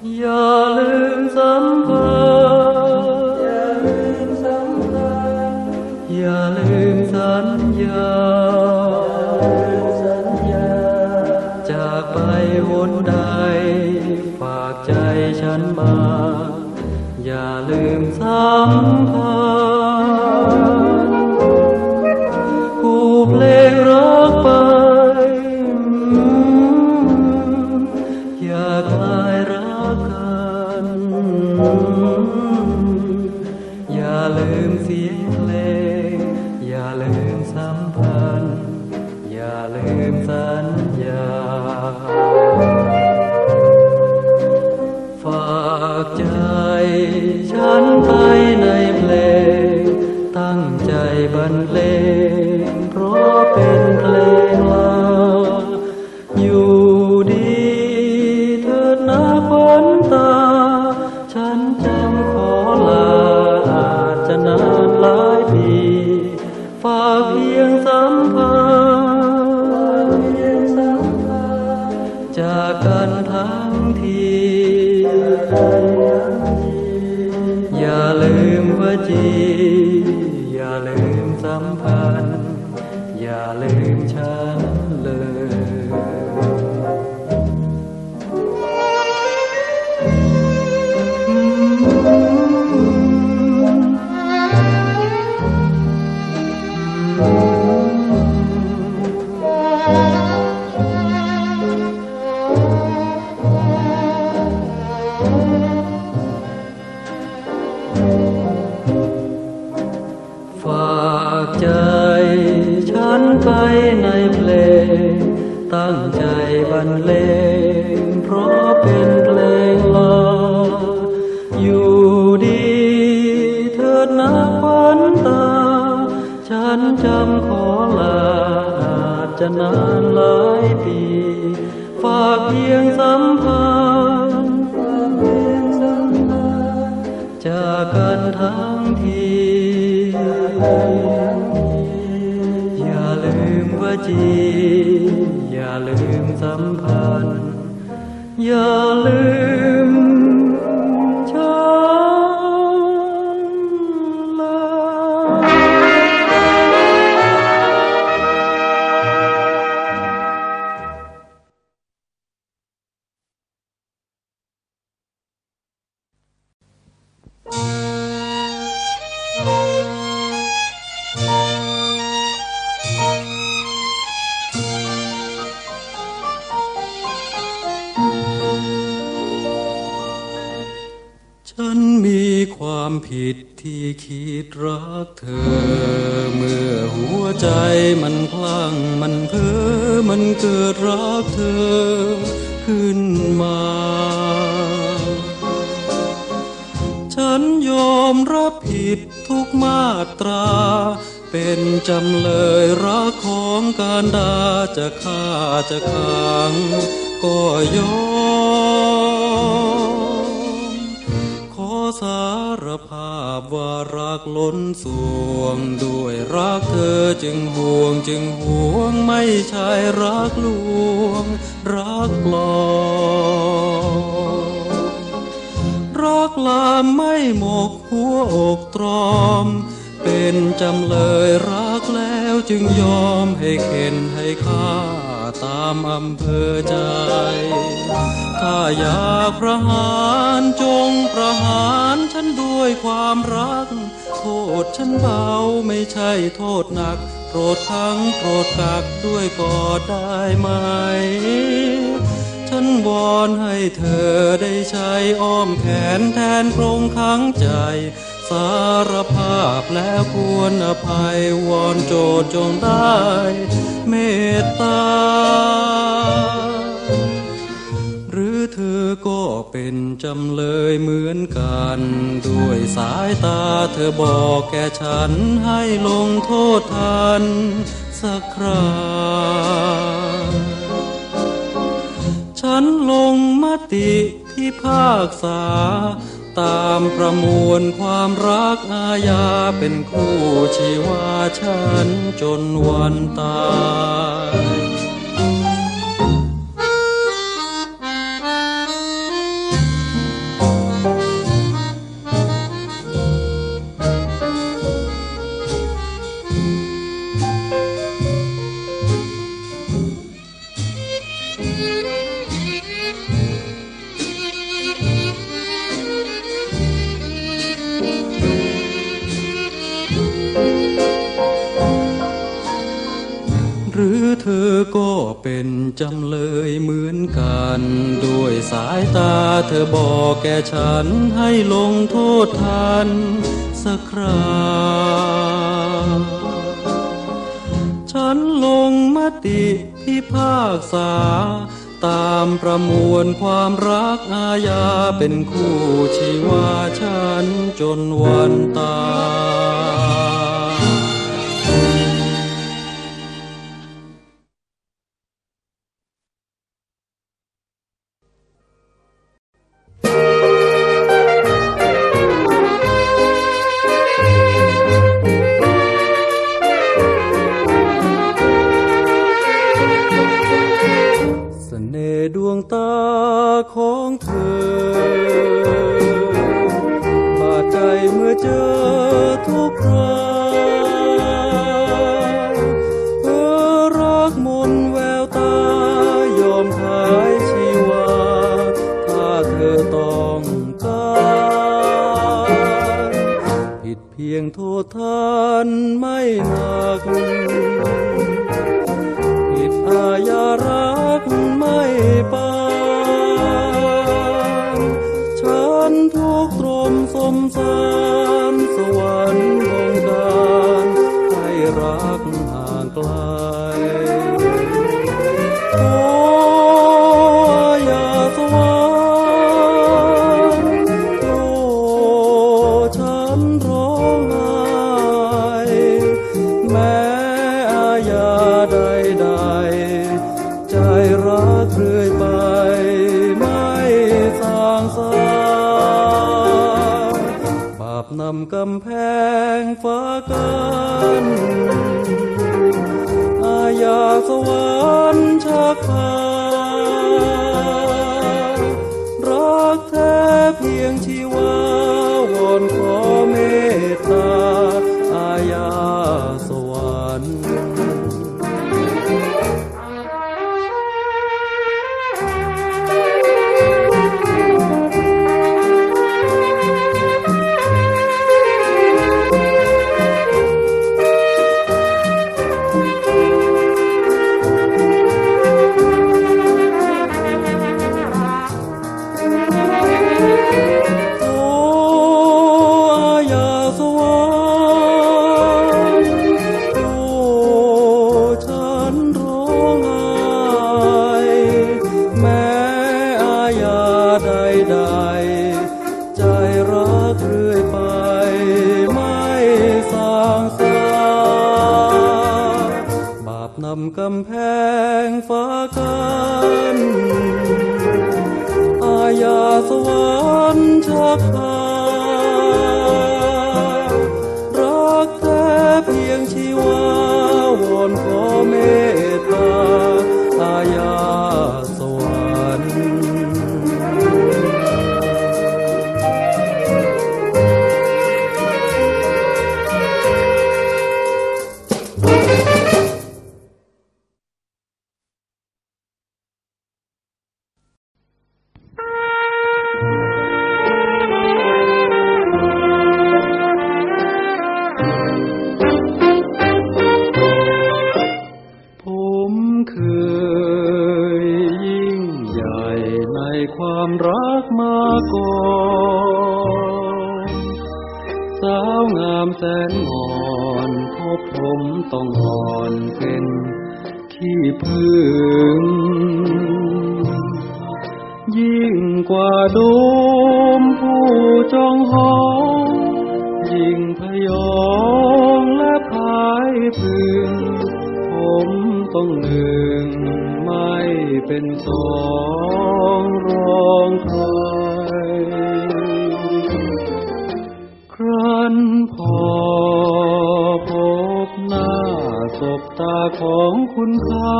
อย่าลืมสัมพันธ์อย่าลืมสัญญาจากไปหนใดฝากใจฉันมาอย่าลืมสัมพันธ์ผู้เพลงรักไปอย่ากลายรักกันอย่าลืมเสียงเพลงอย่าลืมสัมพันธ์อย่าลืมสัญญาฝากใจฉันไปในเพลงตั้งใจบรรเลงเพราะเป็นเพลงลาอยู่ดีเถิดนะขวัญตาฉันจำขอลาอาจจะนานหลายปีฝากเพียงสัมพันธ์จากกันทั้งทีอย่าลืมวจีอย่าลืมสัมพันธ์อย่าลืมฉันเลยฝากใจฉันไปในเพลงตั้งใจบรรเลงเพราะเป็นเพลงลาอยู่ดีเถิดนะขวัญตาฉันจำขอลาอาจจะนานหลายปีฝากเพียงสัมพันธ์จากกันทั้งทีอย่าลืมวจีอย่าลืมสัมพันธ์อย่าลืมฉันเลย ฉันมีความผิดที่คิดรักเธอเมื่อหัวใจมันพลั่งมันเพ้อมันเกิดรักเธอขึ้นมาฉันยอมรับผิดทุกมาตราเป็นจำเลยรักของการดาจะฆ่าจะขังก็ยอมขอสารภาพว่ารักล้นสวงด้วยรักเธอจึงห่วงไม่ใช่รักลวงรักปลอมรักลามไม่หมกหัวอกตรอมเป็นจำเลยรักแล้วจึงยอมให้เข็นให้ฆ่าตามอำเภอใจถ้าอยากประหารจงประหารฉันด้วยความรักโทษฉันเบาไม่ใช่โทษหนักโปรดขังโปรดกักด้วยก็ได้ไหมฉันวอนให้เธอได้ใช้อ้อมแขนแทนกรงขังใจสารภาพแล้วควรอภัยวอนโจทย์จงได้เมตตาหรือเธอก็เป็นจำเลยเหมือนกันด้วยสายตาเธอบอกแก่ฉันให้ลงโทษทันสักคราฉันลงมติพิพากษาตามประมวลความรักอาญาเป็นคู่ชีวาฉันจนวันตายอก็เป็นจำเลยเหมือนกันด้วยสายตาเธอบอกแก่ฉันให้ลงโทษทันสักคราฉันลงมติพิพากษาตามประมวลความรักอาญาเป็นคู่ชีวาฉันจนวันตายดวงตาของเธอบาดใจเมื่อเจอทุกคราเธอรักมนแววตายอมขายชีวาถ้าเธอต้องการผิดเพียงโทษทานไม่หนักผิดอาญารักไม่ปานฉันทุกข์ตรมสมสารสวรรค์บงการให้รักห่างไกลโอ้อย่าสวรรค์โอ้ฉันร้องไห้แม้อาญาใดๆใจรักเรื่อยไปไม่สางสางบาปนำกำแพงฟ้ากันอาญาสวรรค์ชักพารักแท้เพียงชีวาวอนขอเมตตาอาญาสวรรค์ใจรักเรื่อยไปไม่สางสางบาปนำกำแพงฟ้ากันอาญาสวรรค์ชักพารักแท้เพียงชีวาวอนขอเมตตาอาญาสวรรค์ความรักมาก่อนสาวงามแสนอ่อนทบผมต้องอ่อนเป็นขี้ผึ้งยิ่งกว่าโดมผู้จองหองยิ่งพยองและพายพึงผมต้องหนึ่งไม่เป็นสองรองใครครั้นพอพบหน้าสบตาของคุณเขา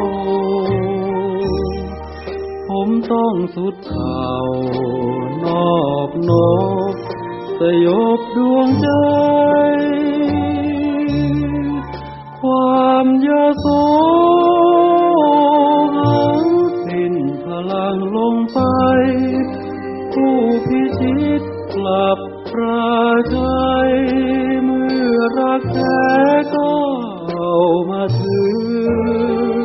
ผมต้องสุดเข่านอบนบสยบดวงใจความยโสหังสิ้นพลังลงไปผู้พิชิตกลับปราชัยเมื่อรักแท้ก็มาถึง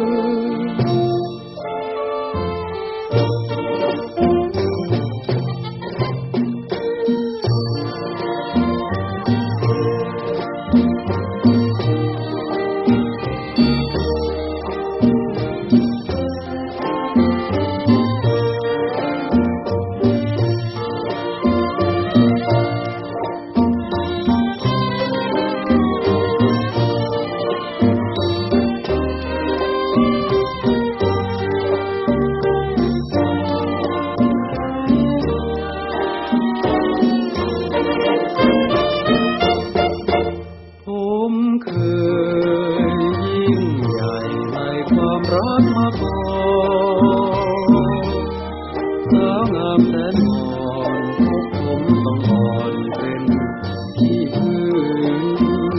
งามแสนอ่อนผมต้องอ่อนเป็นที่พื้น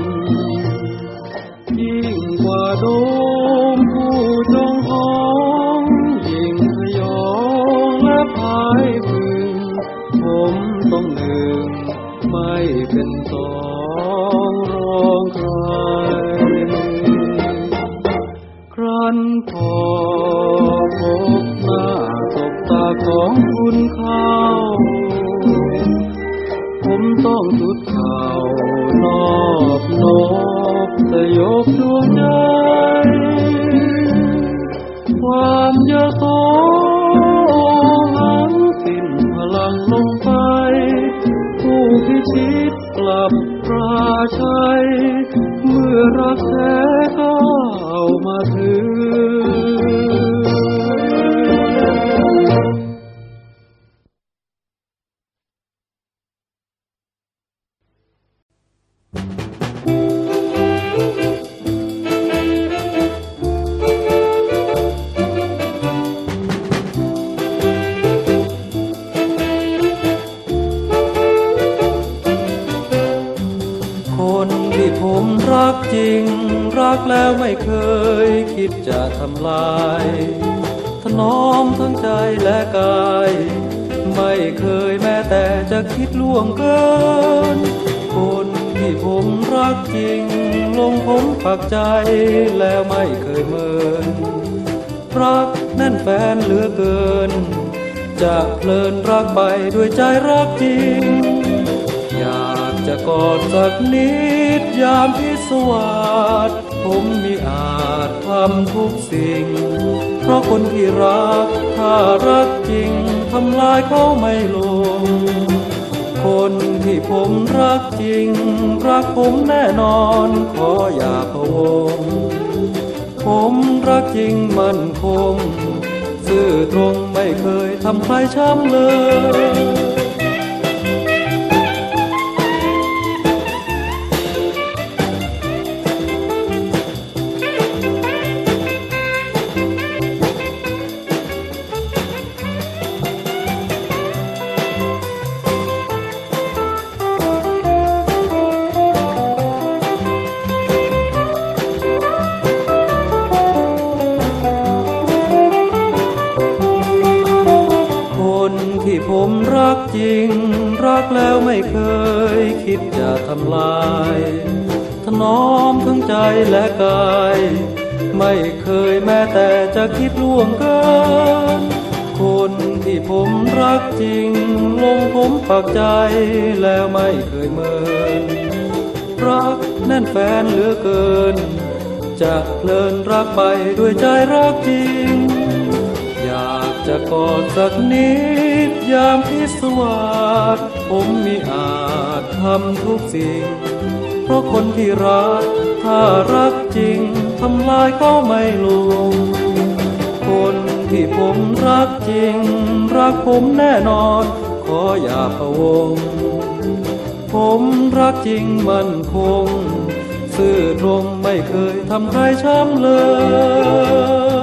ยิ่งกว่าโดมผู้จงหองยิ่งพยองและพายพึงผมต้องหนึ่งไม่เป็นสองรองใครครั้นพอพบหน้าสบตาของคุณเขาผมต้องสุดเข่านอบน้อมสยบดวงใจความยโสหังสิ้นพลังลงไปผู้พิชิตกลับราชัยเมื่อรักแท้ก้าวมาถึงผมรักจริงรักแล้วไม่เคยคิดจะทำลายถนอมทั้งใจและกายไม่เคยแม้แต่จะคิดล่วงเกินคนที่ผมรักจริงลงผมปักใจแล้วไม่เคยเมินรักแน่นแฟนเหลือเกินจะเพลินรักไปด้วยใจรักจริงอยากจะกอดสักนิดยามพิศวาสผมมิอาจทำทุกสิ่งเพราะคนที่รักถ้ารักจริงทำลายเขาไม่ลงคนที่ผมรักจริงรักผมแน่นอนขออย่าพะวงผมรักจริงมั่นคงซื่อตรงไม่เคยทำใครช้ำเลยผมรักจริงรักแล้วไม่เคยคิดจะทำลายถนอมทั้งใจและกายไม่เคยแม้แต่จะคิดล่วงเกินคนที่ผมรักจริงลงผมปักใจแล้วไม่เคยเมินรักแน่นแฟนเหลือเกินจะเพลินรักไปด้วยใจรักจริงอยากจะกอดสักนิดยามพิศวาสผมมิอาจทำทุกสิ่งเพราะคนที่รักถ้ารักจริงทำลายเขาไม่ลงคนที่ผมรักจริงรักผมแน่นอนขออย่าพะวงผมรักจริงมั่นคงซื่อตรงไม่เคยทำใครช้ำเลย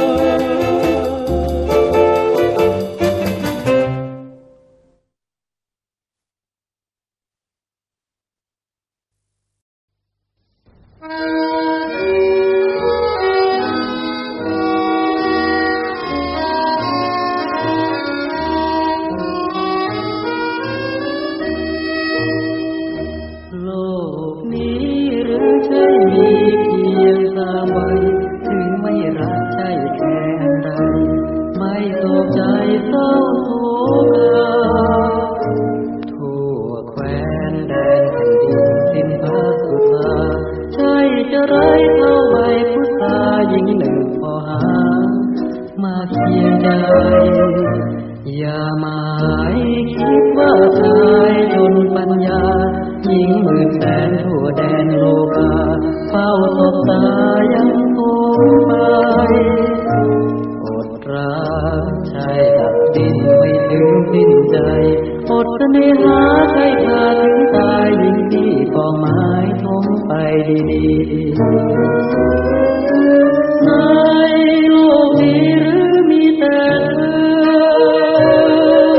อย่าหมายคิดว่าชายจนปัญญาหญิงหมื่นแสนทั่วแดนโลกาเฝ้าสบตายังคงไปอดรักชายดับดินไม่ถึงสิ้นใจอดเสน่หาใครขาดถึงตายหญิงที่ปองไม้ทมไปดีๆในโลกนี้หรือมีแต่เธอ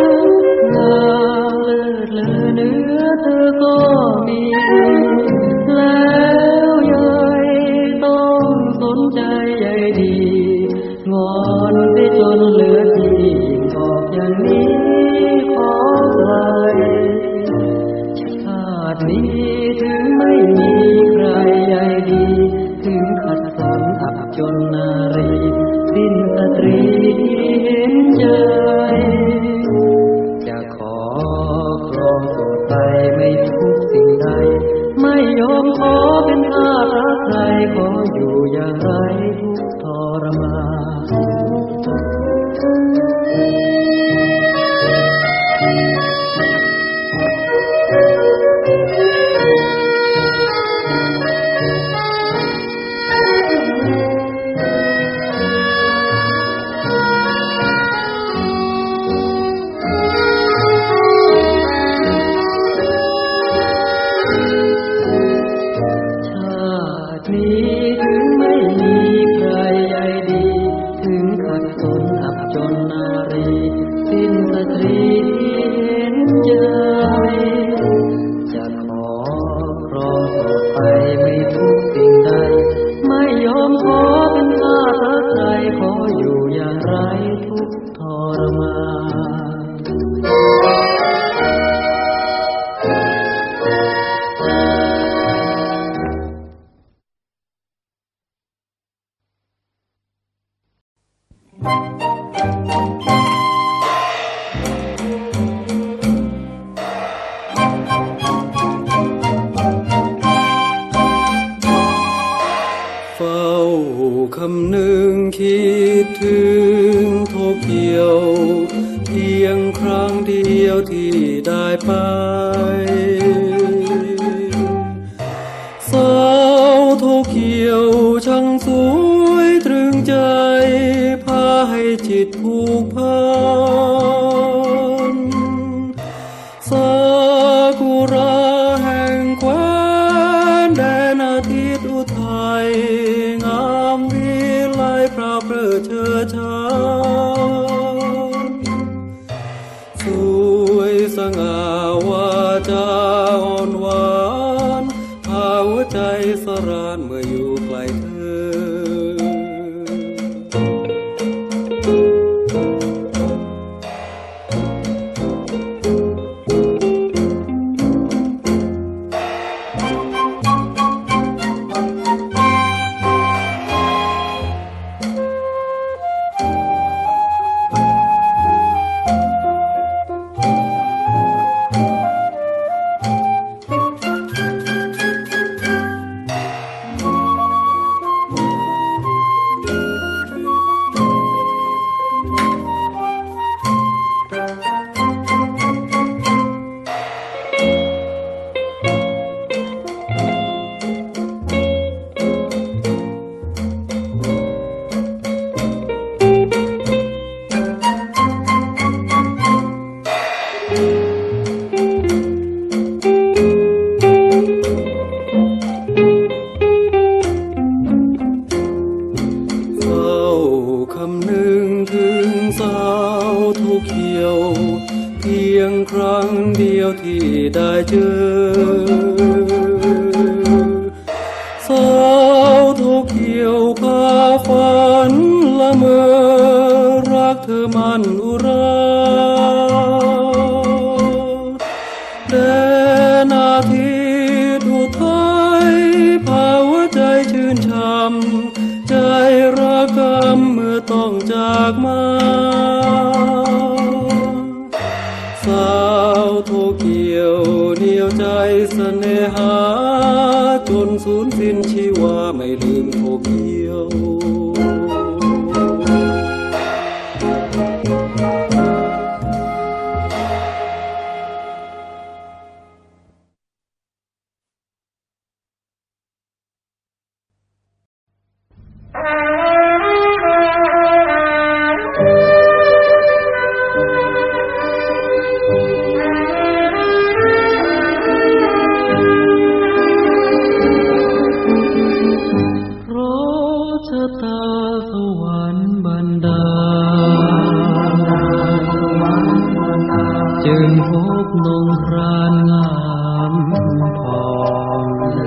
เดียวที่ได้ไปสาวโทเขียวช่างสวยตรึงใจพาให้จิตผูกพันซากุระแห่งแคว้นแดนอาทิตย์อุทัยงามวิไลพระเพลิดเชิดชันสวยสง่าวาจาอ่อนหวานพาหัวใจสรานเมื่ออยู่ไกลเธอคำนึงถึงสาวทุกเขียวเพียงครั้งเดียวที่ได้เจอสาวทุกเขียวพาฝันละเมอรักเธอมันอุราแดนอาทิตย์อุทัยพาหัวใจชื่นช่ำใจระกำเมื่อต้องจากมาสาวโทเกียวเหนียวใจเสน่หาจนสูญสิ้นชีวาไม่ลืมโทเกียวตาสวรรค์บันดาจึงพบนงพรานงามทอง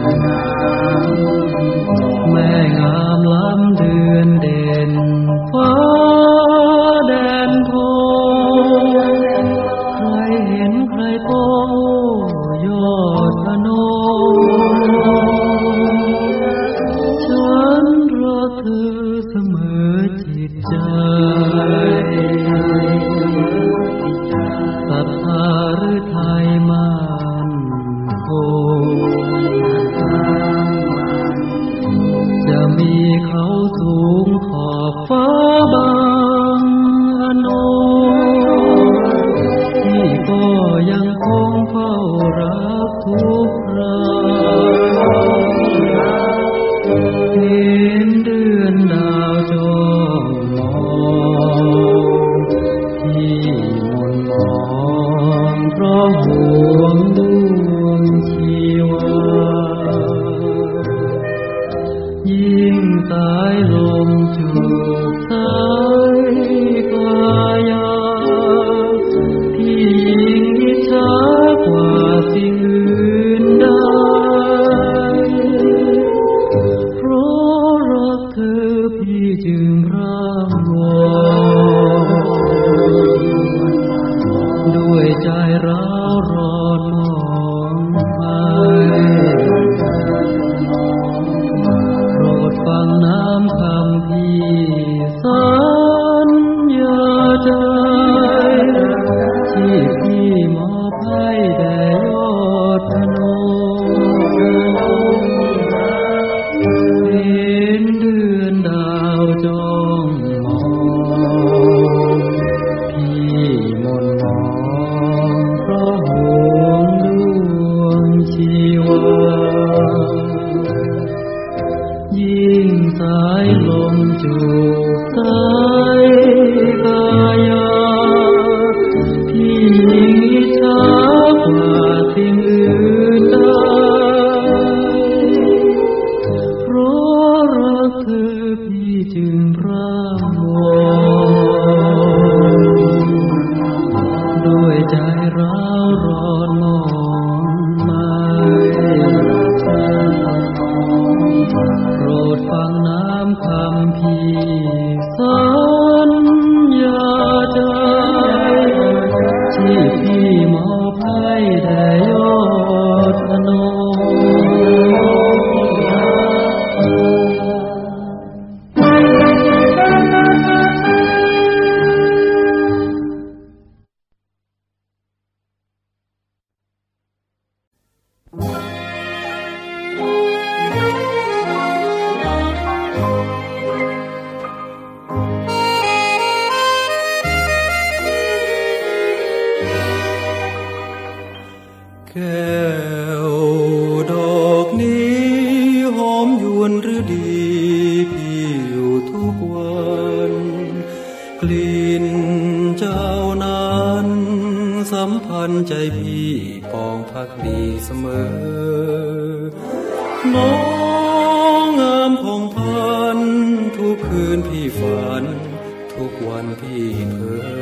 แม่งามล้ำเดือนเด่นฟ้าแดนทองใครเห็นใครพบยอดพนมเธอเสมอจิตใจศรัทธาหรือไทยมันคงจะมีเขาสูงขอบฟ้าบางอนงที่ก็ยังคงเฝ้ารับทุกคราเห็นเดือนดาวจงมองที่มนมองเพราะห่วงดวงชีวายิ่งสายลมจูบสายกายาที่ยิ่งอิจฉากว่าสิ่งอื่นใดพี่จึงร่ำวอนด้วยใจร้าวร้อนมองไปโปรดฟังน้ำคำพี่สัญญาใจที่พี่มอบให้แด่ยอดพนมดาวจ้องมองพี่มนมองแก้วดอกนี้หอมยวนหรือดีพี่อยู่ทุกวันกลิ่นเจ้านั้นสัมพันธ์ใจพี่ปองพักดีเสมอน้องงามผ่องพันทุกคืนพี่ฝันทุกวันพี่เพ้อ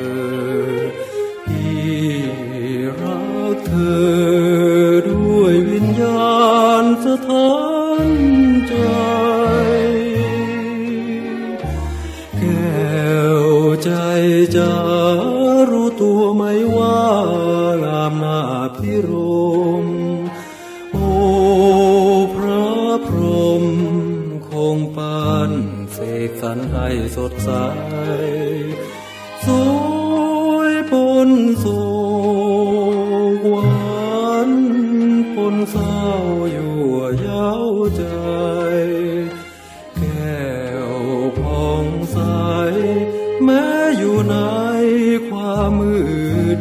พี่รักเธอด้วยวิญญาณสถานใจแก้วใจจะรู้ตัวไหมว่างามหน้าพิรมโอ้พระพรหมคงปานเสกสรรให้สดใสสวยปนโศกหวานปนเศร้ายั่วเย้าใจแก้วผ่องใสแม้อยู่ในความมืด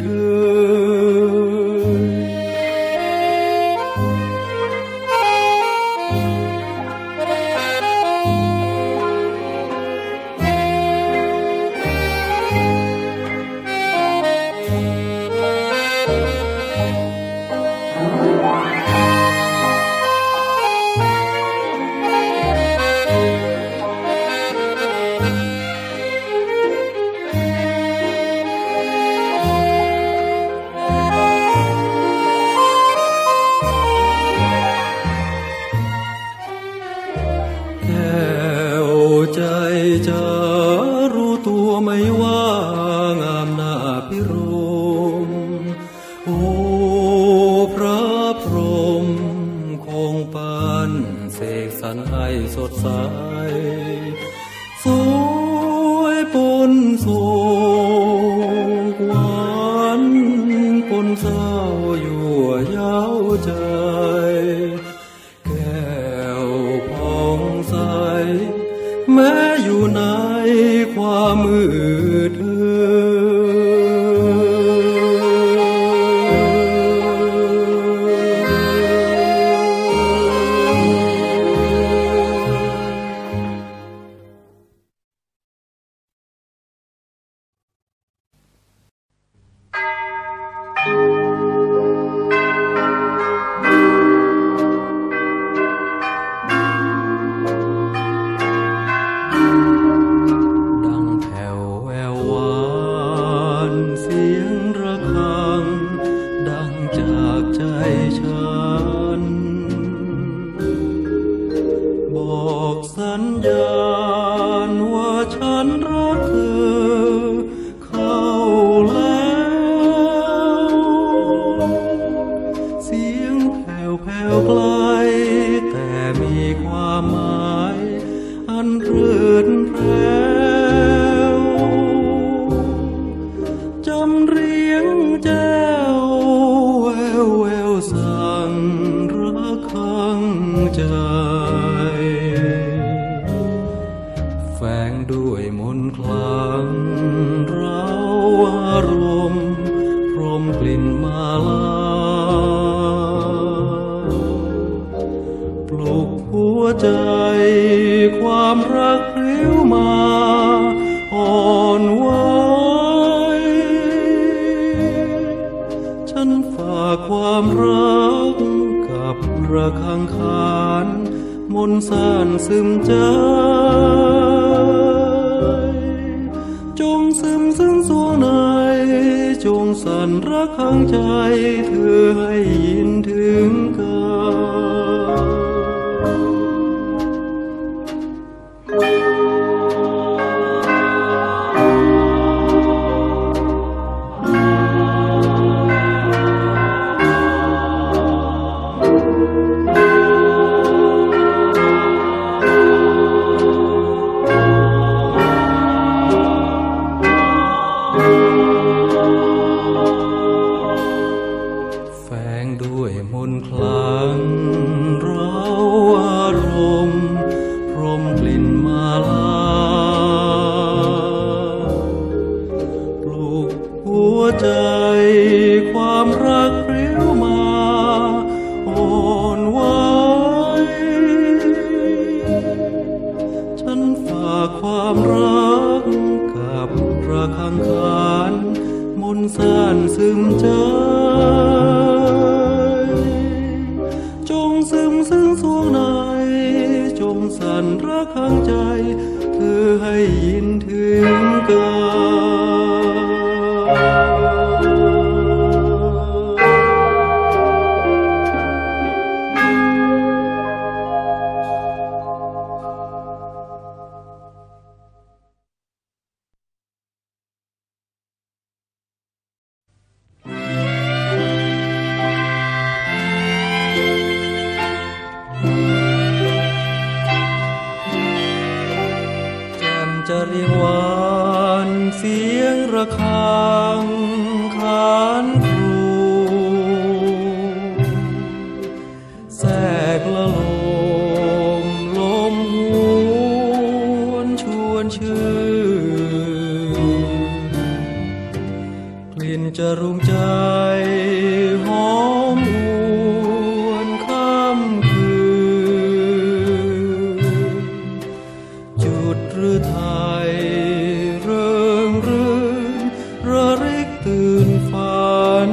ใจจะรู้ตัวไหมว่างามหน้าพิรมโอ้พระพรหมคงปานเสกสรรให้สดใสสวยปนโศกหวานปนเศร้ายั่วเย้าใจแก้วผ่องใสแม้อยู่ในความมืดสัญญาณว่าฉันรักเธอเข้าแล้วเสียงแผ่วแผ่วไกลแต่มีความหมายอันเรื่นแรงจำเรียงแจ้วแววแววสั่งรักข้างใจแฝงด้วยมนต์คลังเราอารมณ์พรมกลิ่นมาลาปลุกหัวใจความรักเรียวมาอ่อนไหวฉันฝากความรักกับระฆังขานมนต์ซ่านซึมใจจงซึมซึ้งสวงในจงสั่นรักข้างใจเธอให้ยินถึงกันแฝงด้วยมนต์คลังเราอารมณ์พรมกลิ่นมาลาปลุกหัวใจความรักเรียวมาระฆังขานครูแทรกละลมลมหวนชวนชื่นกลิ่นจรุงใจหอมหวนค่ำคืนจุดหรือไทยเริงรื่นระริกตื่นฝัน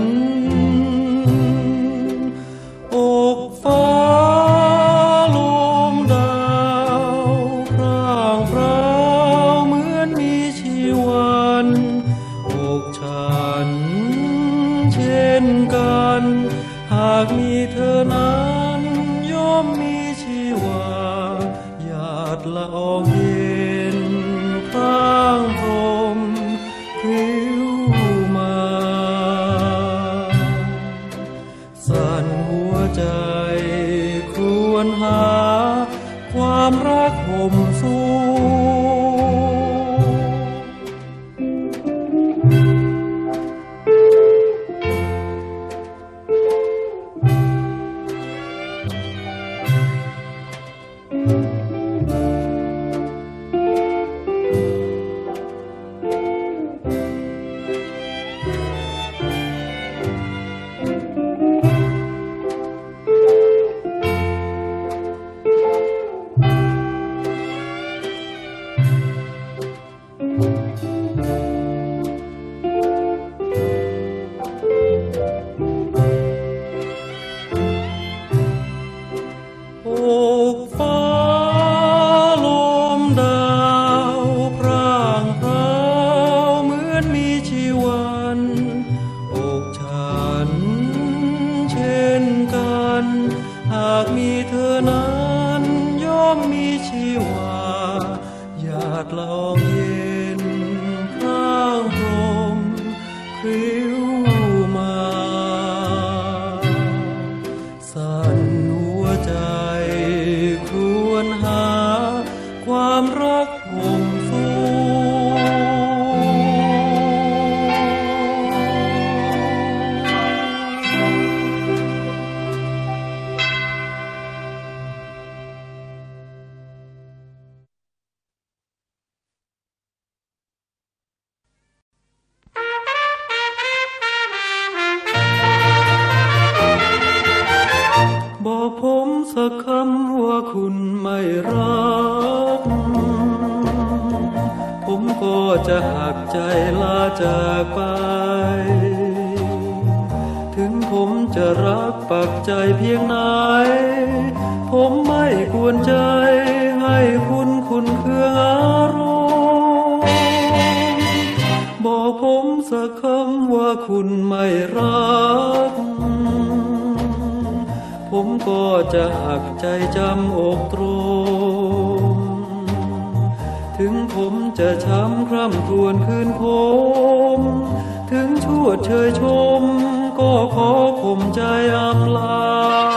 อกฟ้าลมดาวพร่างพราวเหมือนมีชีวันอกฉันเช่นกันหากมีเธอนั้นย่อมมีชีวาหยาดละอองเย็นพร่างพรมพริ้วมาสั่นหัวใจครวญหาความรักห่มสู้อกฟ้าลมดาวพร่างพราวเหมือนมีชีวันอกฉันเช่นกันหากมีเธอนั้นย่อมมีชีวาหยาดละอองเย็นพร่างพรมพริ้วมาสั่นหัวใจครวญหาความรักห่มสู้บอกผมสักคำว่าคุณไม่รักผมก็จะหักใจลาจากไปถึงผมจะรักปักใจเพียงไหนผมไม่ควรใจให้คุณเคืองอารมณ์บอกผมสักคำว่าคุณไม่รักผมก็จะหักใจจำอกตรมถึงผมจะช้ำคร่ำครวญคืนผมถึงชั่วเชยชมก็ขอข่มใจอำลา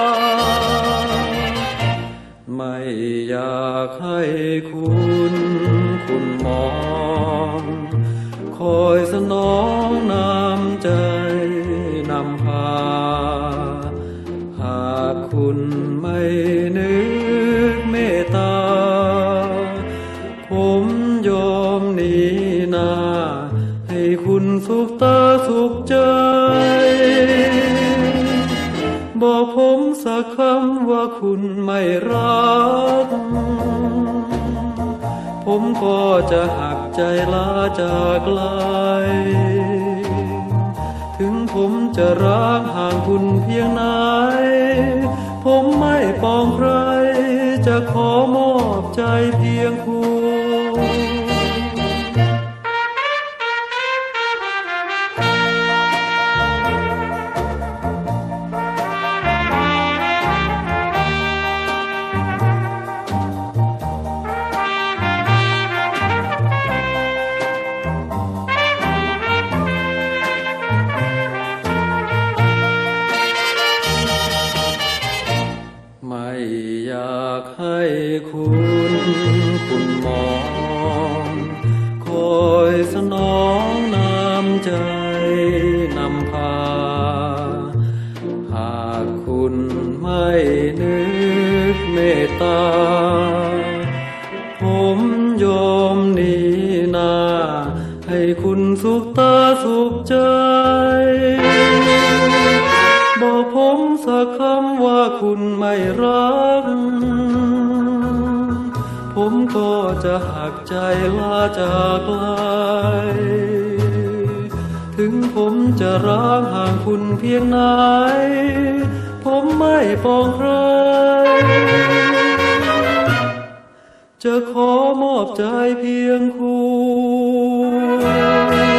ไม่อยากให้คุณมองคอยสนองน้ำใจนำพาหากคุณไม่นึกเมตตาผมยอมหนีหน้าให้คุณสุขตาสุขใจบอกผมสักคำว่าคุณไม่รักผมก็จะหักใจลาจากไกลถึงผมจะรักห่างคุณเพียงไหนผมไม่ปองใครจะขอมอบใจเพียงคุณไม่อยากให้คุณมองคอยสนองน้ตตาผมยอมหนีหน้าให้คุณสุขตาสุขใจบอกผมสักคำว่าคุณไม่รักผมก็จะหักใจลาจากไกลถึงผมจะร้างห่างคุณเพียงไหนผมไม่ปองใครจะขอมอบใจเพียงคุณ